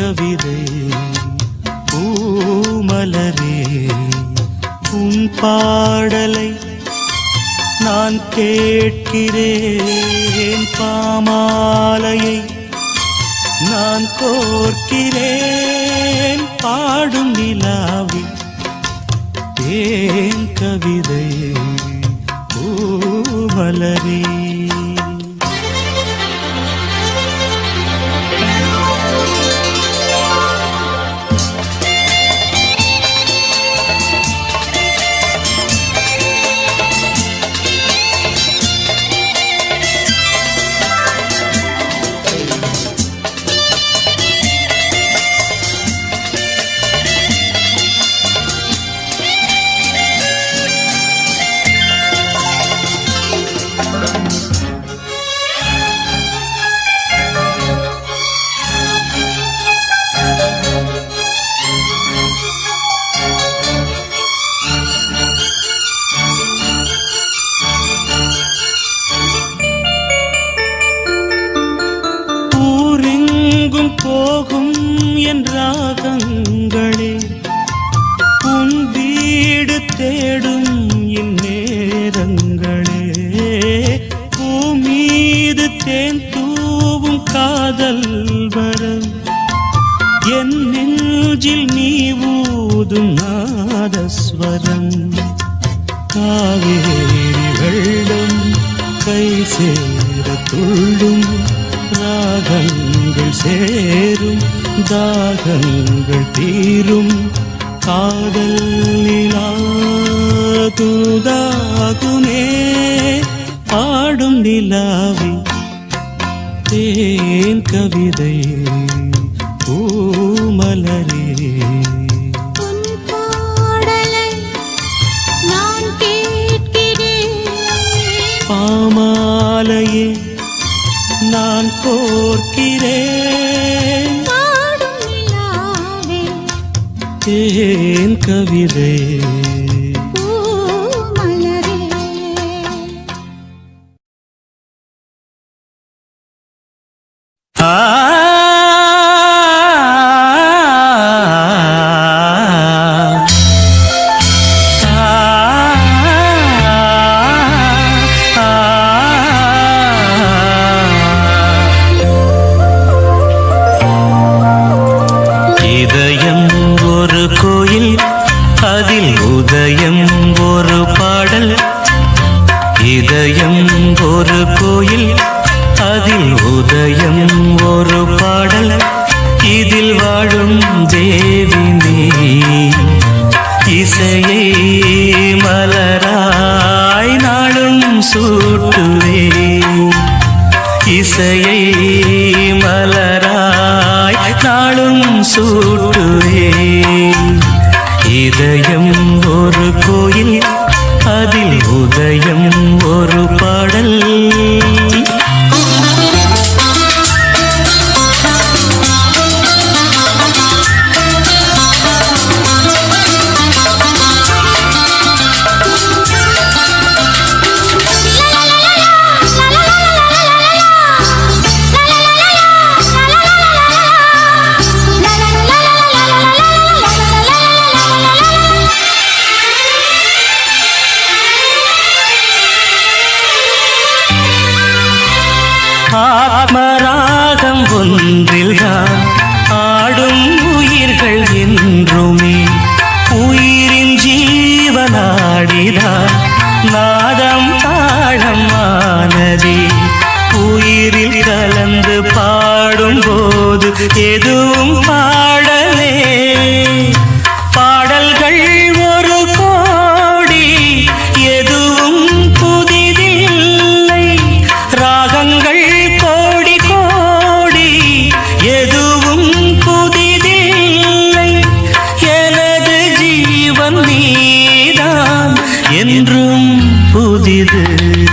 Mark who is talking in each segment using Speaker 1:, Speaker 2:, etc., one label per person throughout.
Speaker 1: கவிதை பூமலரே உன் பாடலை நான் கேட்கிறேன் பாமாலையை நான் கோர்க்கிறேன் பாடும் நிலாவி ஏன் கவிதை பூமலரே போகும் என் ராகங்களே உன் வீடு தேடும் இந்நேரங்களே பூமீது தேன் தூவும் காதல் வரம் என் நெஞ்சில் நீ ஊதும் நாதஸ்வரம் காவேரி வெள்ளம் கை சேர துள்ளும் ராகங்கள் சேரும் தாகங்கள் தீரும் காதல் நிலா தூதாகுமே பாடும் நிலாவி தேன் கவிதை பூமலரே பாமாலையே நான் கோர்க்கிறேன் தேன் கவிதை ஆத்மராகம் ஒன்றில்தான் ஆடும் உயிர்கள் என்றுமே உயிரின் ஜீவனாடிதான் நாதம் தாளம் ஆனதே உயிரில் கலந்து பாடும்போது எதுவும் பாடலே பாடல்கள் ஒரு கோடி எதுவும் புதிதில்லை ராகங்கள் கோடி கோடி எதுவும் புதிதில்லை எனது ஜீவன் நீதான் என்றும் புதிது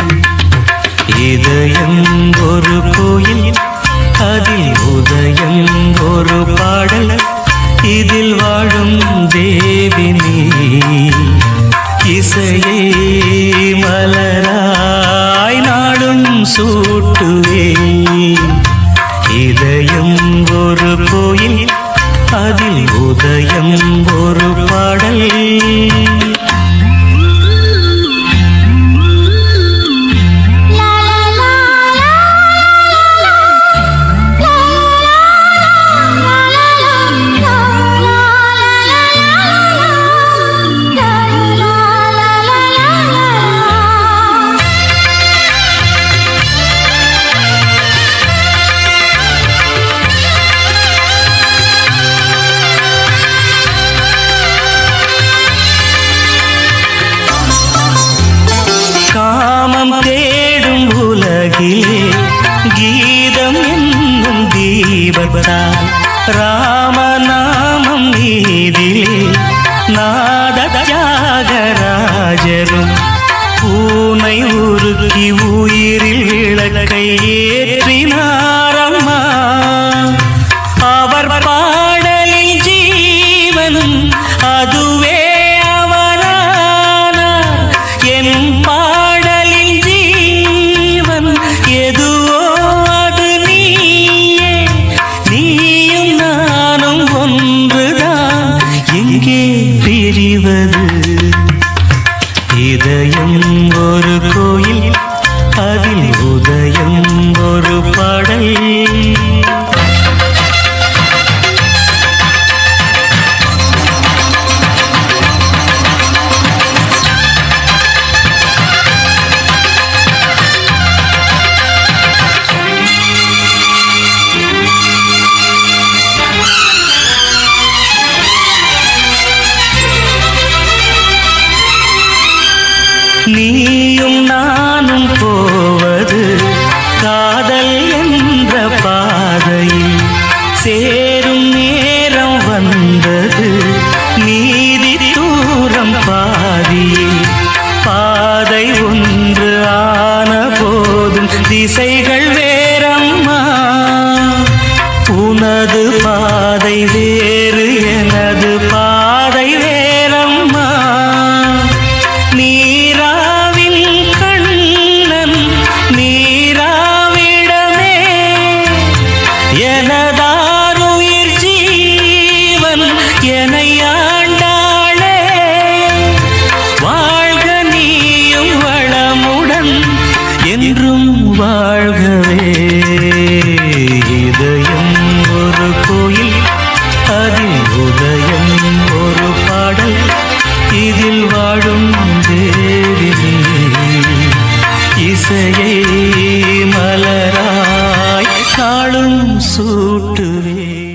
Speaker 1: இதயம் ஒரு கோயில் அதில் உதயம் ஒரு பாடல் இதில் வாழும் தேவி நீ இசையே மலராய் நாடும் சூட்டுவே இதயம் ஒரு கோயில் அதில் உதயம் ஒரு பாடல். காமம் தேடும் உலகிலே கீதம் என்னும் தீபத்தால் ராமநாமம் நீதிலே நாத தியாகராஜரும் பூனை உருகி உயிரில் விளக்கை ஏற்றினாரம்மா. அவர் பாடலில் ஜீவன் அதுவே இதயம் ஒரு கோயில் அதில் உதயம் ஒரு பாடல். நீயும் நானும் போவது காதல் என்ற பாதையில் சேரும் நேரம் வந்தது. நீதி தூரம் பாதியில் பாதை ஒன்று ஆன போதும் திசைகள் வேறம்மா. உனது பாதை வேறு எனது பாதை வேறம்மா. நீராவின் கண்ணன் நீராவிடமே எனதாருயிர் ஜீவன் எனையாண்டாளே. வாழ்க நீயும் வளமுடன் என்றும் வாழ்கவே. இதயம் ஒரு கோயில் அதில் உதயம் ஒரு பாடல். இதில் வாழும் தேவி இசையை மலராய் நாளும் சூட்டுவே.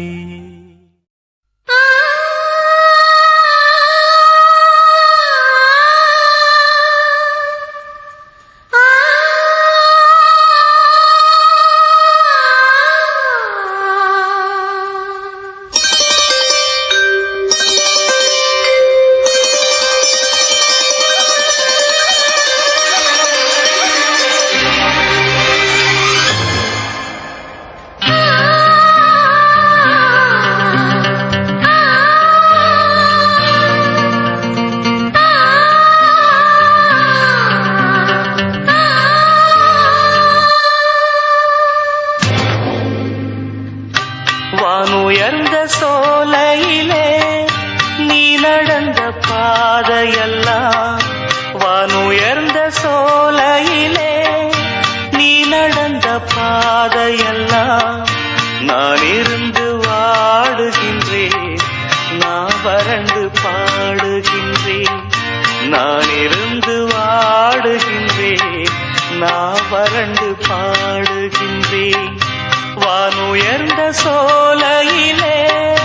Speaker 1: வானுயர்ந்த சோலையிலே நீ நடந்த பாதையெல்லாம், வானுயர்ந்த சோலையிலே நீ நடந்த பாதையெல்லாம் நான் இருந்து வாடுகின்றேன், நான் வறண்டு பாடுகின்றேன். நான் இருந்து வாடுகின்றேன், நான் வறண்டு பாடுகின்றேன். வானுயர்ந்த சோலையிலே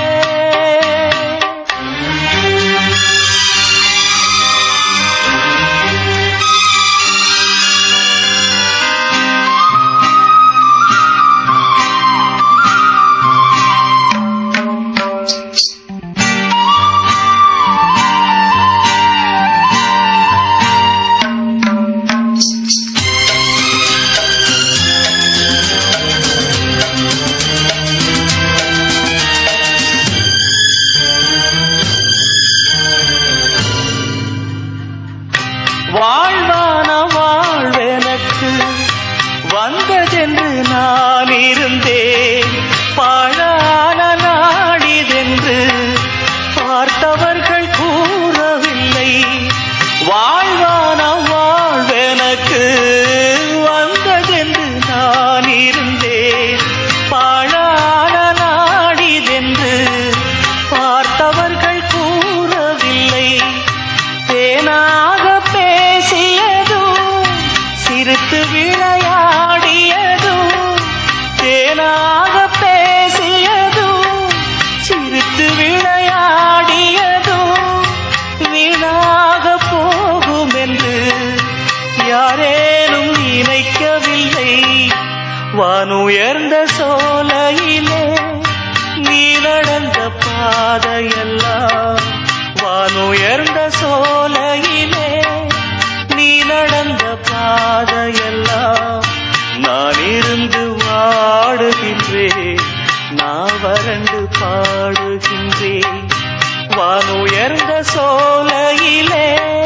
Speaker 1: வாழ்வான வாழ்வெனக்கு வந்ததென்று நான் இருந்தேன், பாழான நாடிதென்று இல்லை. வானுயர்ந்த சோலையிலே நீ நடந்த பாதையெல்லாம், வானுயர்ந்த சோலையிலே நீ நடந்த பாதையெல்லாம் நான் இருந்து வாடுகின்றேன், நான் வறண்டு பாடுகின்றேன். வானுயர்ந்த சோலையிலே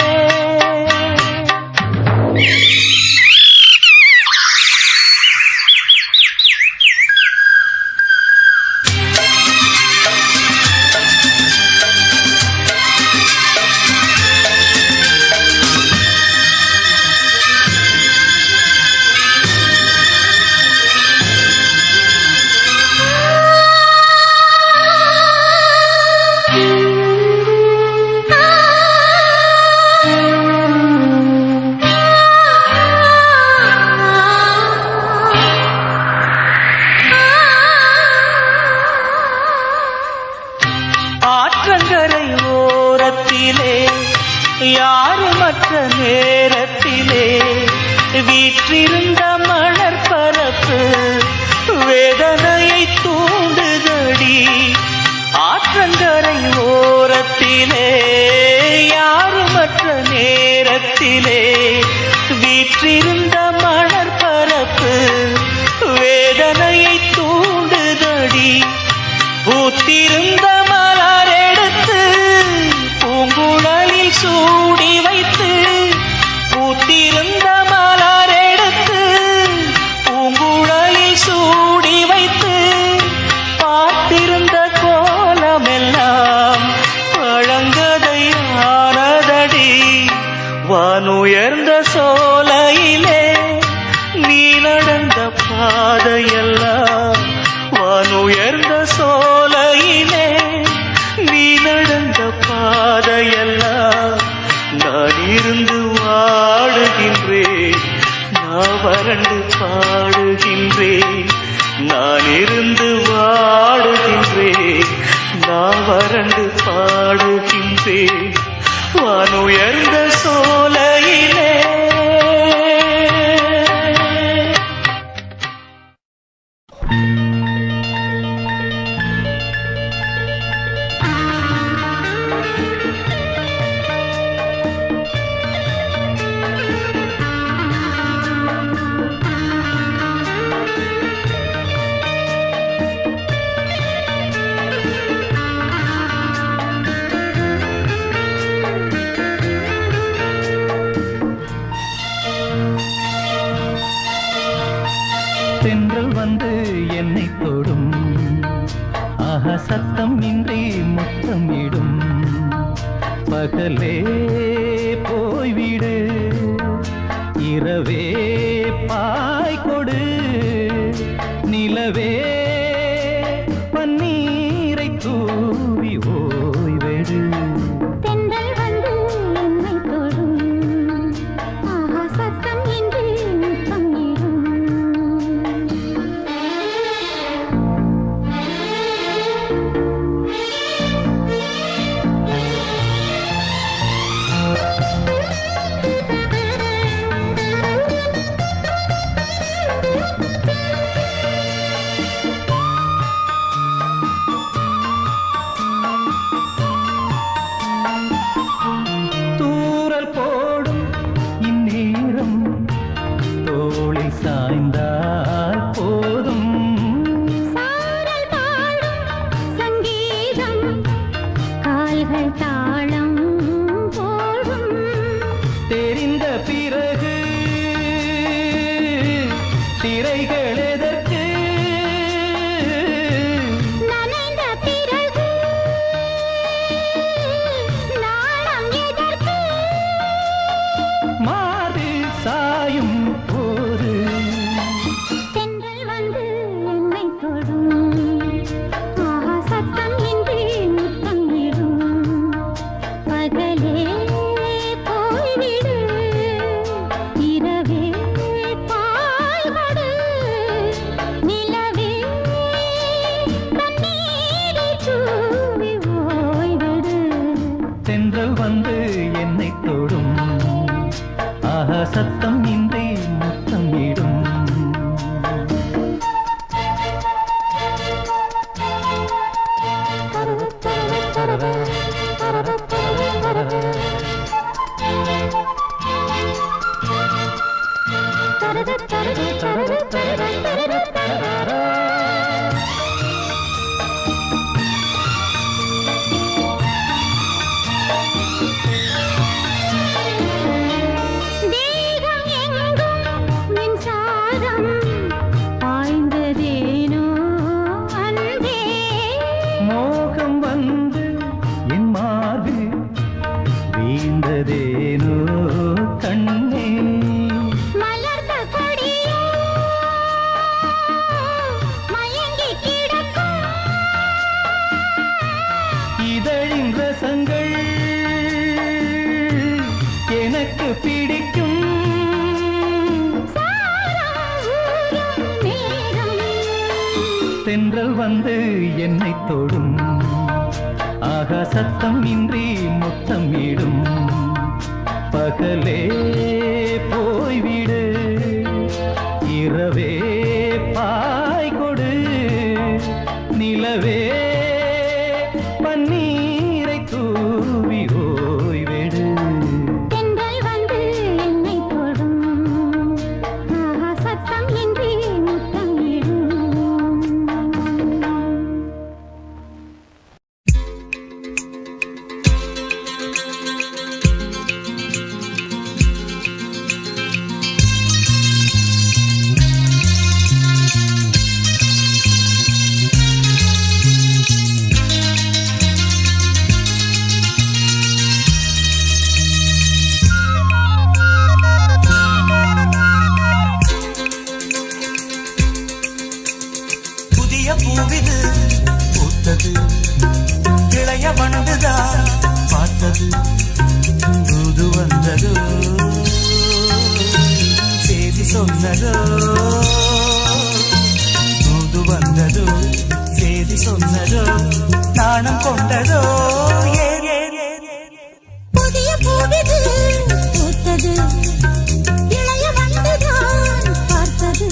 Speaker 1: ஆற்றங்கரை ஓரத்திலே யாருமற்ற நேரத்திலே வீற்றிருந்த மணற்பரப்பு வேதனையை தூண்டுதடி. ஆற்றங்கரை ஓரத்திலே யாருமற்ற நேரத்திலே வீற்றிருந்த மணற்பரப்பு வேதனையை தூண்டுதடி. பூத்திருந்த மலரெடுத்து பூங்குழலில் சூடி வைத்து, பூத்திருந்த மலரெடுத்து பூங்குழலில் சூடி வைத்து, பார்த்திருந்த கோலமெல்லாம் பழங்கதையானதடி. வானுயர்ந்த சோலையிலே நீ நடந்த பாதையெல்லாம், வானுயர்ந்த சோலையிலே நீ நடந்த பாதையெல்லாம் நான் இருந்து வாடுகின்றேன், நான் வறண்டு பாடுகின்றேன். நான் இருந்து வாடுகின்றேன், நான் வறண்டு பாடுகின்றேன். வானுயர்ந்த சோலையிலே
Speaker 2: தென்றல் வந்து என்னை தொடும், ஆஹா சத்தம் இன்றி முத்தமிடும். பகலே போய்விடு, இரவே பாய் கொடு, நிலவே பன்னீரை தூவி ஓய்வெடு.
Speaker 3: தென்றல் வந்து என்னை தொடும், ஆஹா சத்தம் இன்றி முத்தமிடும்.
Speaker 2: தூறல் போடும் இந்நேரம் தோளில் சாய்ந்தால் போதும்.
Speaker 3: சாரல் பாடும் சங்கீதம், கால்கள் தாளம் போடும்.
Speaker 2: தெரிந்த பிறகு திரைகள் எதற்கு,
Speaker 3: நனைந்த பிறகு நாணம் எதற்கு.
Speaker 2: மாறில் சாயும் போது
Speaker 3: தென்றல் வந்து என்னை தொடும், ஆஹா சத்தம் இன்றி முத்தமிடும். பகலே போய்விடு, இரவே பாய்வடு,
Speaker 2: தென்றல் வந்து என்னை தொடும் ஆகா சத்தம் இன்றி முத்தம் இடும் பகலே போய்விடு இரவே பாய் கொடு நிலவே பன்னீரை தூவி ஓய்விடு
Speaker 3: தென்றல் வந்து என்னை தொடும் ஆஹா சத்தம் இன்றி முத்தம் இடும்
Speaker 1: பூவிது பூத்தது இளைய வண்டுதான் பார்த்தது தூது வந்ததோ செய்தி சொன்னதோ தூது வந்ததோ செய்தி சொன்னதோ நாணம் கொண்டதோ
Speaker 3: புதிய பூவிது பூத்தது இளைய வண்டுதான் பார்த்தது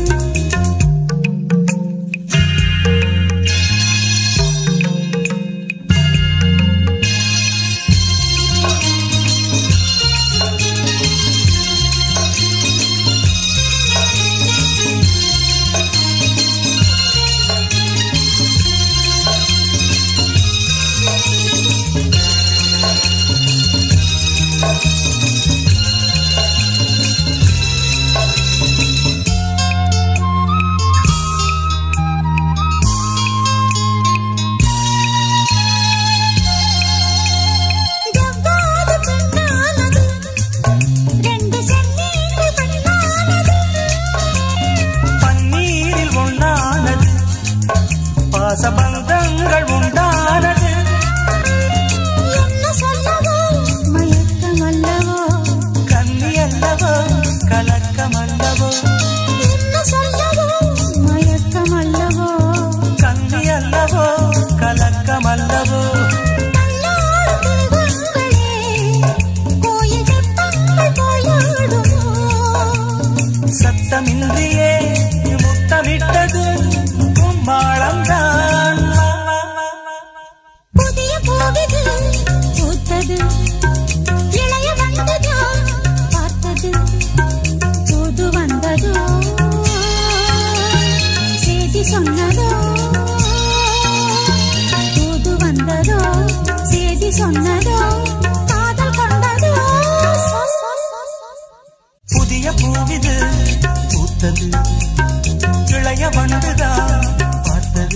Speaker 1: பாசபந்தங்கள் உண்டானது
Speaker 3: என்ன சொல்லவோ மயக்கம் அல்லவோ
Speaker 1: கன்னி அல்லவோ கலக்கம் அல்லவோ
Speaker 3: என்ன சொல்லவோ மயக்கம் அல்லவோ
Speaker 1: கன்னி அல்லவோ கலக்கம் அல்லவோ
Speaker 3: கோயில் தெப்பங்கள் போயாடுமோ
Speaker 1: சத்தமின்றியே முத்தமிட்டது மாளம்தான்
Speaker 3: புதிய பூவிது பூத்தது இளைய வண்டுதான் பார்த்தது தூது வந்ததோ செய்தி சொன்னதோ தூது வந்ததோ செய்தி சொன்னதோ காதல் கொண்டதோ
Speaker 1: புதிய பூவிது பூத்தது இளைய வண்டுதான் பார்த்தது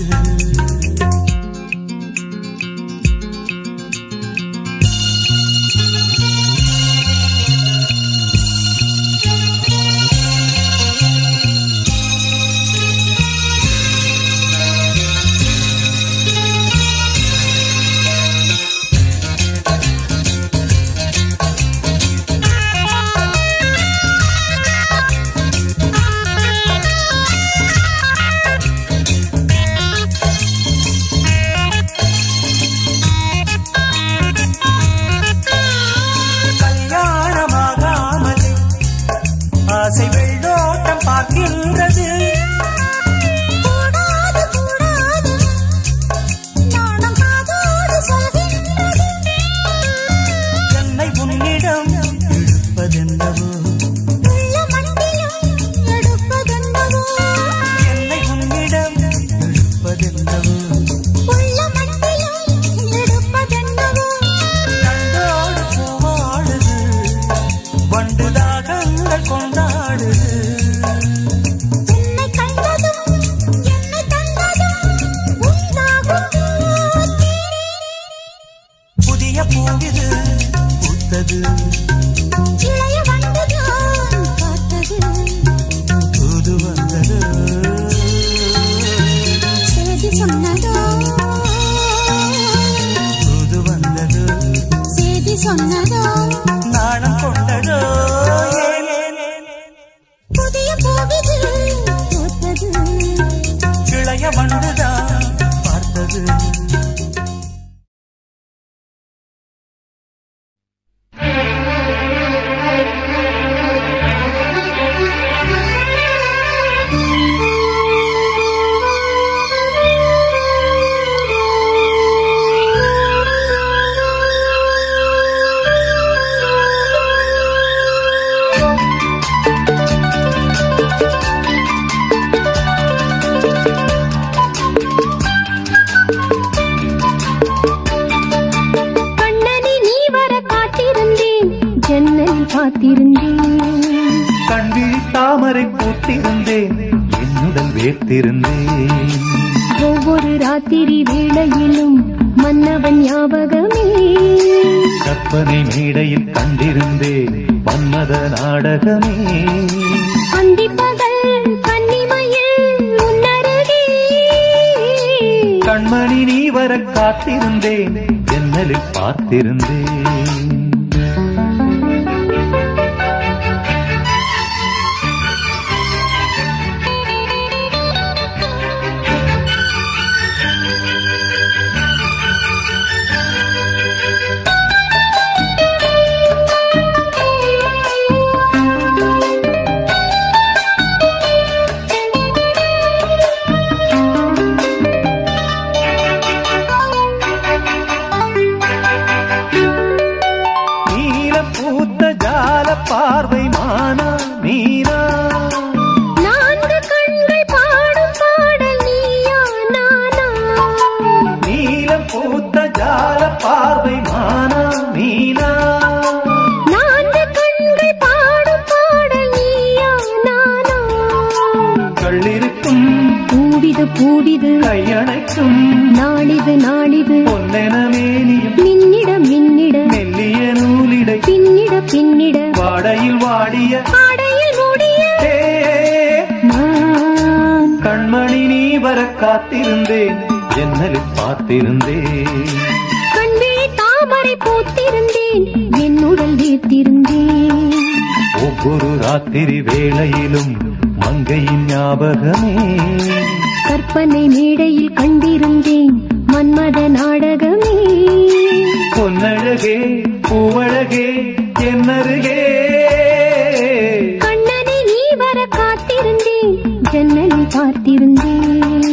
Speaker 2: காத்திருந்தேன் என்னுடன் வேர்த்திருந்தேன்.
Speaker 4: ஒவ்வொரு ராத்திரி வேளையிலும் மன்னவன் ஞாபகமே.
Speaker 2: கற்பனை மேடையில் கண்டிருந்தேன் மன்மத நாடகமே.
Speaker 4: அந்திப்பகல் கன்னிமையில் உன்னருகே.
Speaker 2: கண்மணி நீ வர காத்திருந்தேன் ஜன்னலில் பார்த்திருந்தேன். பார்வை மானா நீனா.
Speaker 4: நான்கு கண்கள் பாடும் பாடல் நீயா நானா.
Speaker 2: நீலம் பூத்த ஜால பார்வை மானா நீனா.
Speaker 4: நான்கு கண்கள் பாடும் பாடல் நீயா நானா.
Speaker 2: கள்ளிருக்கும்
Speaker 4: பூவிது பூவிது
Speaker 2: கையணைக்கும்
Speaker 4: நாளிது நாளிது
Speaker 2: பொன்னென மேனியும்
Speaker 4: மின்னிட மின்னிட
Speaker 2: மெல்லிய நூலிடை
Speaker 4: பின்னிட பின்னிட
Speaker 2: வாடையில் வாடிய
Speaker 4: ஆடையில் மூடிய நான்.
Speaker 2: கண்மணி நீ வர காத்திருந்தேன் ஜன்னலில் பார்த்திருந்தேன்.
Speaker 4: கண்விழி தாமரை பூத்திருந்தேன் என்னுடல் வீர்த்திருந்தேன்.
Speaker 2: ஒவ்வொரு ராத்திரி வேளையிலும் மங்கையின் ஞாபகமே.
Speaker 4: கற்பனை மேடையில் கண்டிருந்தேன் மன்மத நாடகமே.
Speaker 2: பொன்னழகே பூவழகே என்னருகே.
Speaker 4: கண்ணனை நீ வர காத்திருந்தேன் ஜன்னலில் பார்த்திருந்தேன்.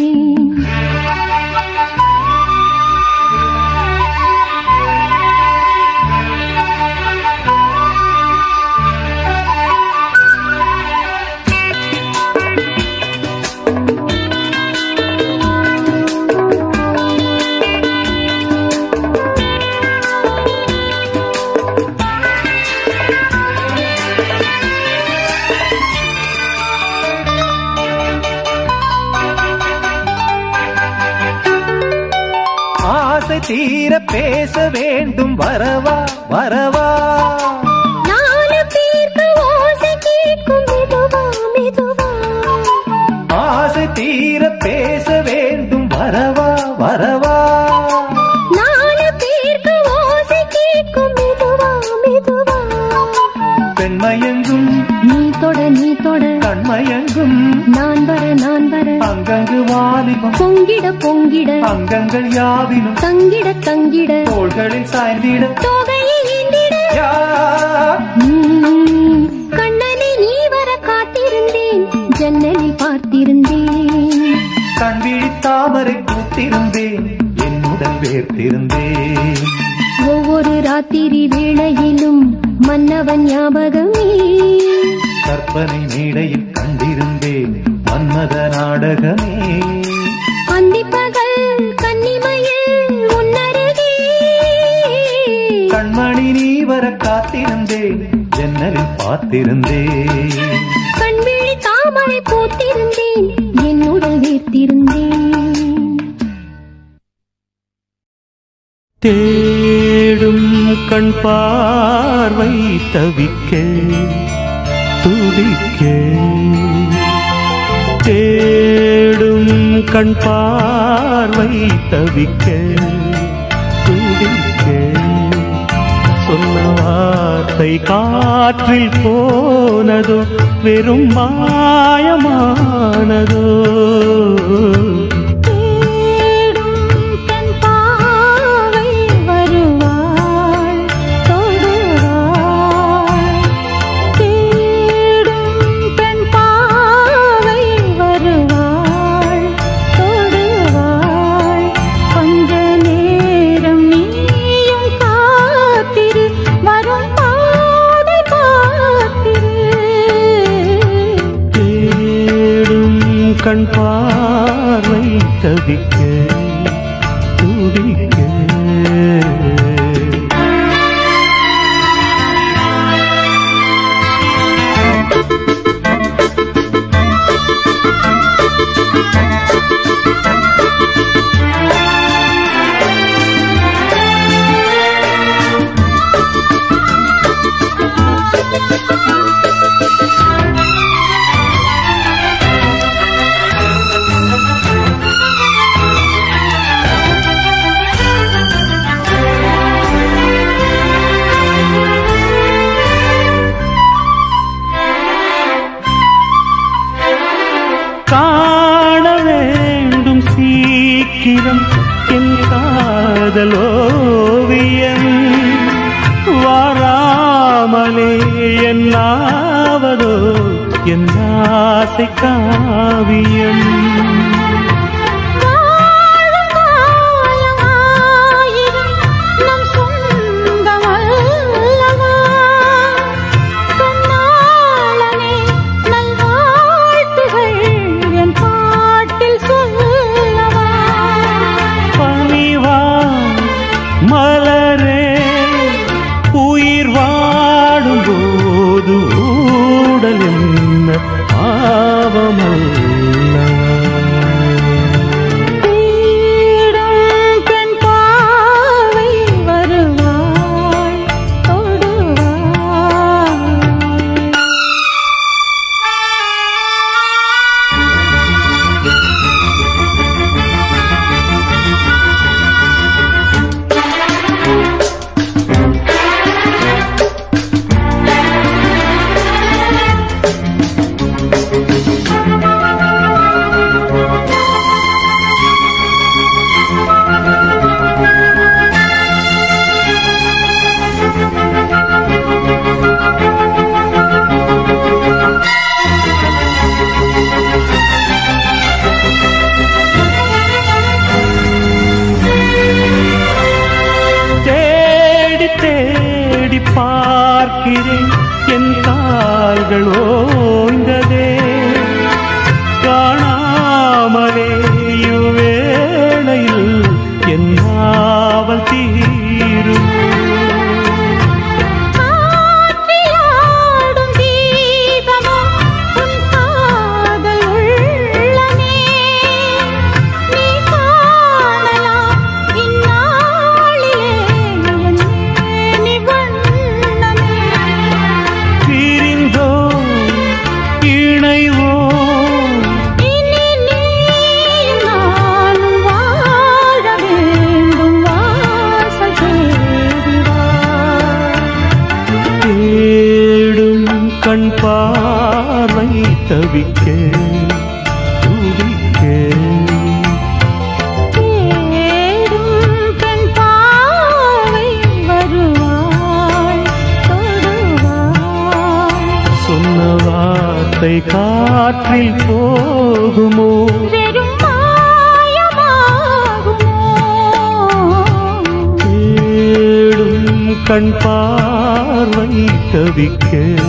Speaker 2: தீர பேச வேண்டும் வரவா வரவா.
Speaker 4: நாலு பேருக்கு ஓசை கேட்கும் மெதுவா மெதுவா.
Speaker 2: ஆசை தீர பேச வேண்டும் வரவா வரவா.
Speaker 4: நாலு பேருக்கு ஓசை கேட்கும் மெதுவா மெதுவா.
Speaker 2: பெண்மயங்கும்
Speaker 4: நீ தொட நீ தொட
Speaker 2: கண்மயங்கும்
Speaker 4: நான் வர நான் வர.
Speaker 2: அங்கங்கு வாலிபம்
Speaker 4: பொங்கிட பொங்கிட
Speaker 2: அங்கங்கள் யாவினும்
Speaker 4: தங்கிட தங்கிட
Speaker 2: தோள்களில் சாய்ந்திட
Speaker 4: தொகையை எண்ணிட. கண்ணனை நீ வர காத்திருந்தேன் ஜன்னலில் பார்த்திருந்தேன்.
Speaker 2: கண்விழி தாமரை பூத்திருந்தேன் என்னுடன் வேர்த்திருந்தேன்.
Speaker 4: ஒவ்வொரு ராத்திரி வேளையிலும் மன்னவன் ஞாபகமே.
Speaker 2: கற்பனை மேடையில் கண்டிருந்தேன் மன்மத நாடகமே.
Speaker 4: அந்திப்பகல் கன்னிமையில் உன்னருகே.
Speaker 2: கண்மணி நீ வர காத்திருந்தேன் ஜன்னலில் பார்த்திருந்தேன்.
Speaker 4: கண்விழி தாமரை பூத்திருந்தேன் என்னுடன் வீர்த்திருந்தேன்.
Speaker 2: தேடும் கண் பார்வை தவிக்க துடிக்க. தேடும் கண் பார்வை தவிக்க துடிக்க. சொன்ன வார்த்தை காற்றில் போனதோ வெறும் மாயமானதோ. கண் பார்வை தவிக்க துடிக்க.
Speaker 1: காண வேண்டும் சீக்கிரம் என் காதலோவியம் வாராமலே என்னாவதோ என் ஆசை காவியம் பார்க்கிறேன் என் கால்கள் ஓய்ந்ததே காணாமலே இவ்வேளையில் என் நாவல் தீரும் கண் பார்வை தவிக்க துடிக்க
Speaker 3: கண் பார்வை வருவாய் தொடுவாய்
Speaker 1: சொன்ன வார்த்தை காற்றில் போகுமோ
Speaker 3: வெறும் மாயமாகுமோ
Speaker 1: தேடும் கண் பார்வை தவிக்க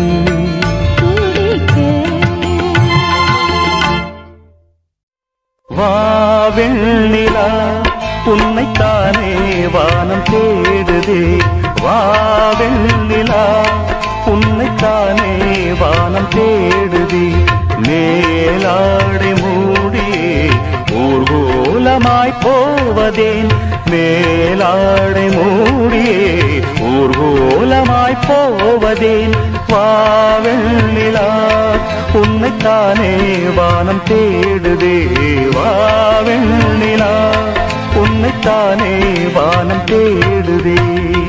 Speaker 1: வாவெண்ணிலா உன்னைத்தானே வானம் தேடுதே வாவெண்ணிலா உன்னைத்தானே வானம் தேடுதே மேலாடை மூடியே ஊர்வலமாய் போவதேன் மேலாடை மூடியே ஊர்வலமாய் போவதேன் வாவெண்ணிலா உன்னைத்தானே வானம் தேடுதே வாவெண்ணிலா உன்னைத்தானே வானம் தேடுதே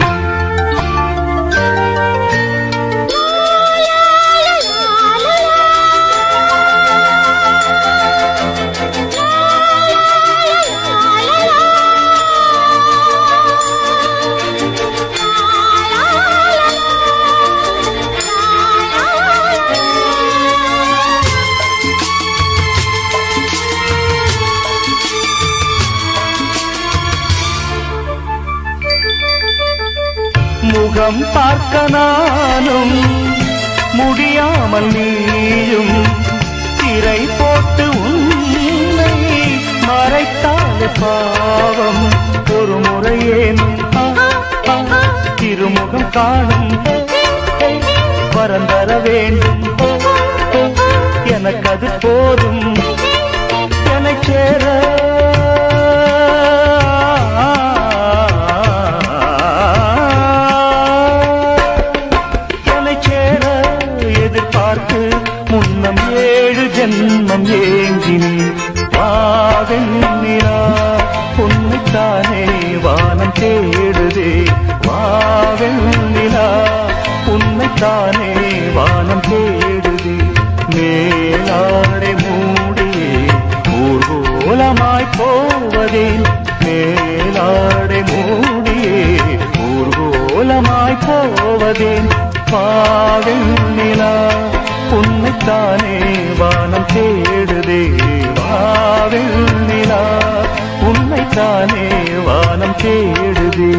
Speaker 1: முகம் பார்க்க நானும் முடியாமல் நீயும் திரை போட்டு உன்னை மறைத்தாலே பாவம் ஒரு முறையேனும் திருமுகம் காணும் வரந்தர வேண்டும் எனக்கு அது போதும் என்னை சேர முன்னம் 7 ஜென்மம் ஏங்கினி வாவெண்ணிலா உன்னைத்தானே வானம் தேடுதே வாவெண்ணிலா உன்னைத்தானே வானம் தேடுதே மேலாடை மூடியே
Speaker 2: போவதேன் வாவில் நிலா உன்னைத்தானே வானம் தேடுதே வாவில் நிலா உன்னைத்தானே வானம் தேடுதே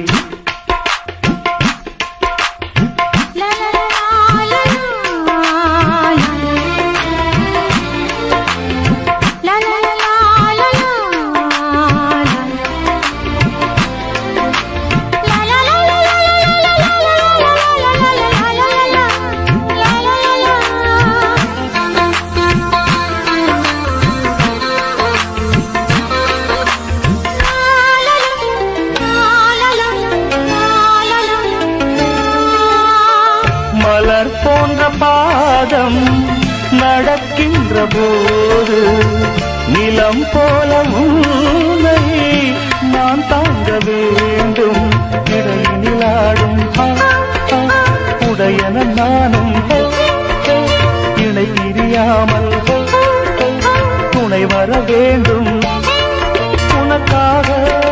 Speaker 2: போன்ற பாதம் நடக்கின்ற போது நிலம் போல உன்னை நான் தாங்க வேண்டும் இடையிலாடும் உடையன நானும் இணை பிரியாமல் துணை வர வேண்டும் உனக்காக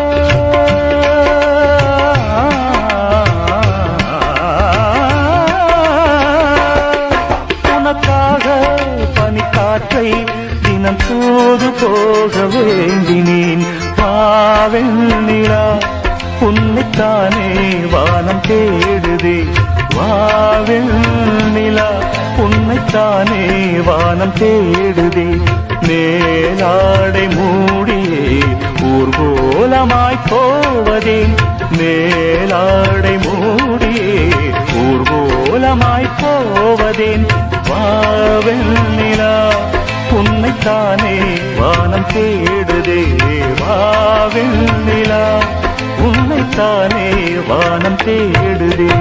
Speaker 2: பனிக்காற்றை தினம் தூது போக வேண்டினேன் வாவில் நிலா உன்னைத்தானே வானம் தேடுதே வாவில் நிலா உன்னைத்தானே வானம் தேடுதே மேலாடை மூடியே ஊர்கோலமாய் போவதேன் மேலாடை மூடியே ஊர்கோலமாய் போவதேன் வாவில் நிலா உன்னைத்தானே வானம் தேடுதே வாவில் நிலா உன்னைத்தானே வானம் தேடுதே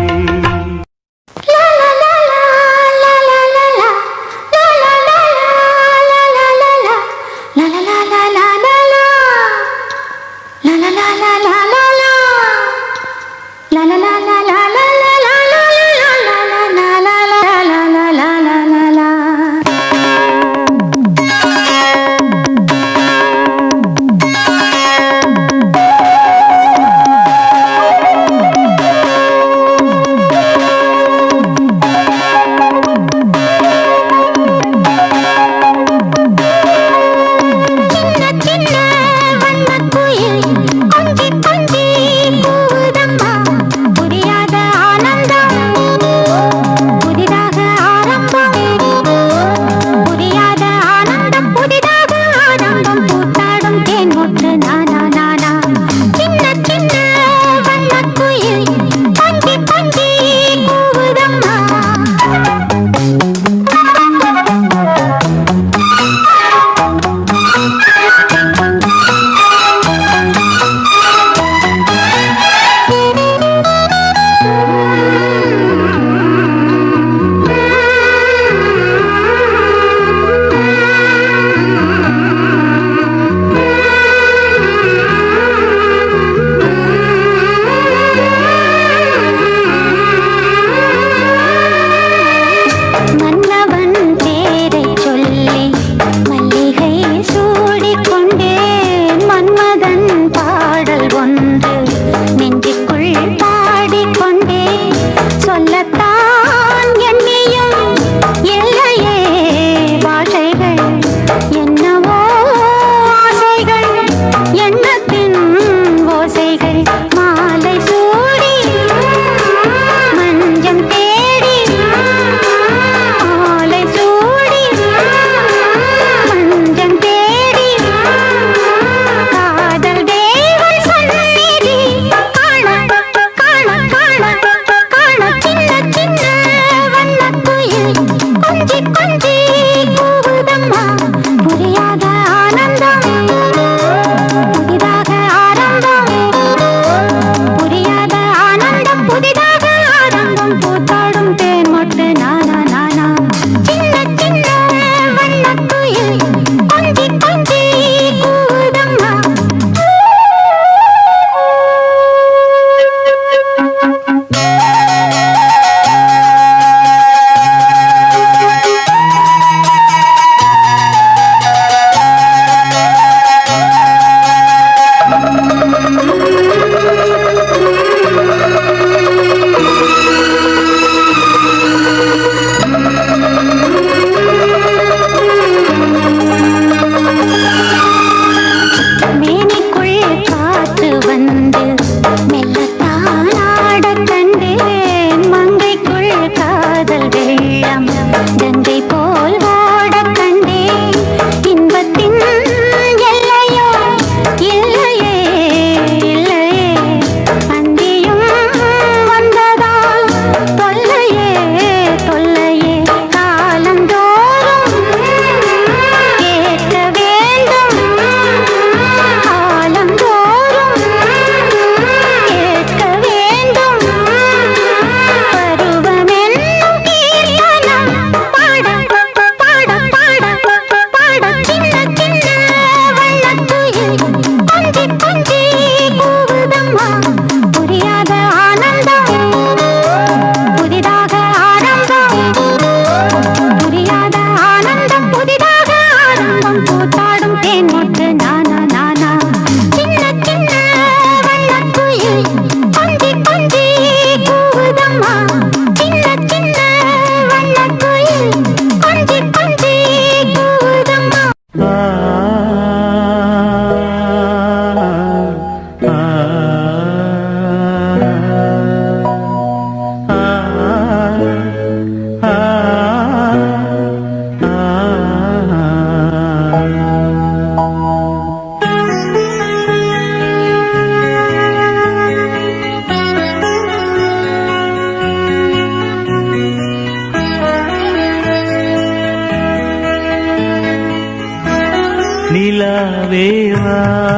Speaker 1: நிலாவேவா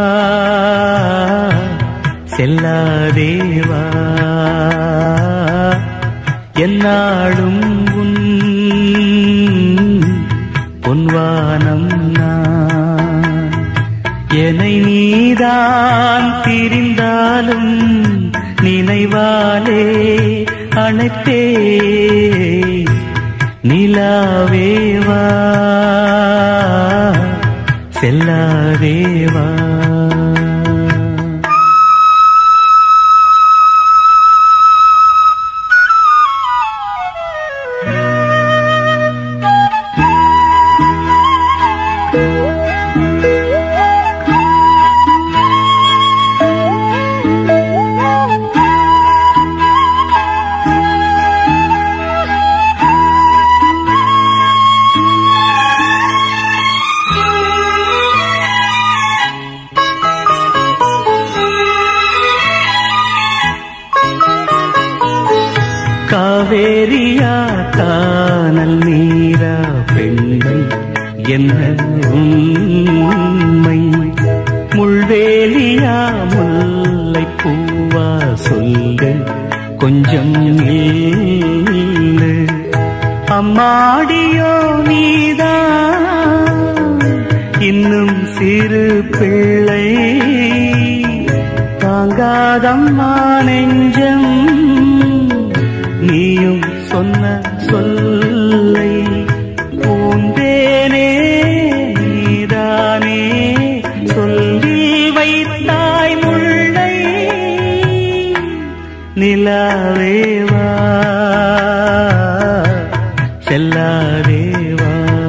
Speaker 1: செல்லாதேவா என்னாலும் உன் பொன்வானம் நான் என்னை நீதான் பிரிந்தாலும் நினைவாலே அணைத்தே நிலாவேவா செல்லாதேவா காவேரியா கானல் நீரா பெண்மை என்ன உண்மை முள்வேலியா முல்லை பூவா சொல்ல கொஞ்சம் இல்லை அம்மாடியோ நீதான் இன்னும் சிறு பிள்ளை தாங்காதம்மா நெஞ்சம் நீயும் சொன்ன சொல்லை பூந்தேனே நீதானே சொல்லி வைத்தாய் முல்லை நிலாவேவா செல்லாதேவா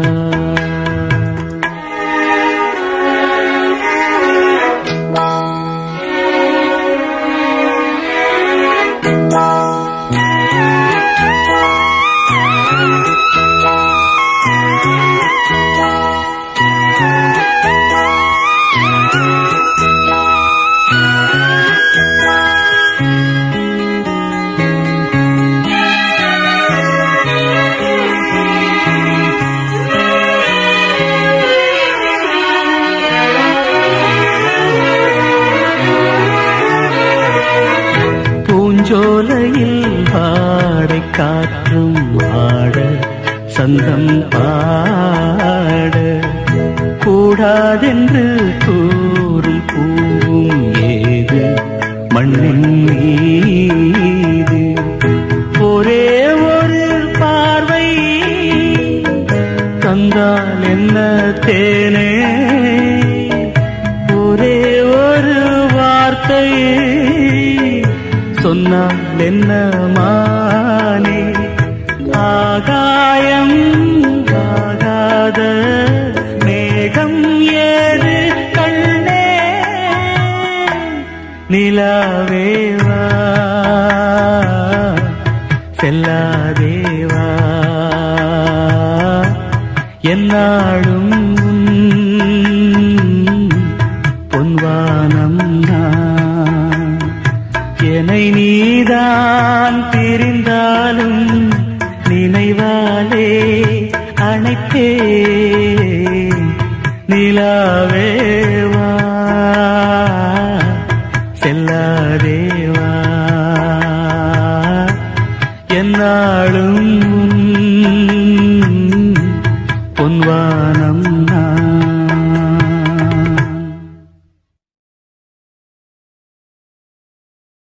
Speaker 1: பூஞ்சோலையில் பாடை காற்றும் ஆட சந்தம் பாட கூடாதென்று கூறும் பூவும் ஏது மண்ணின் மீது ஒரே ஒரு பார்வை தந்தால் என்ன தேனே ஒரே ஒரு வார்த்தை சொன்னால் என்ன மானே ஆகாயம் ஆகாத மேகம் ஏது கண்ணே நிலாவேவா செல்லாதேவா என்னாலும் பொன்வானம் நான் என்னை நீதான் பிரிந்தாலும் நினைவாலே அணைத்தே நிலாவே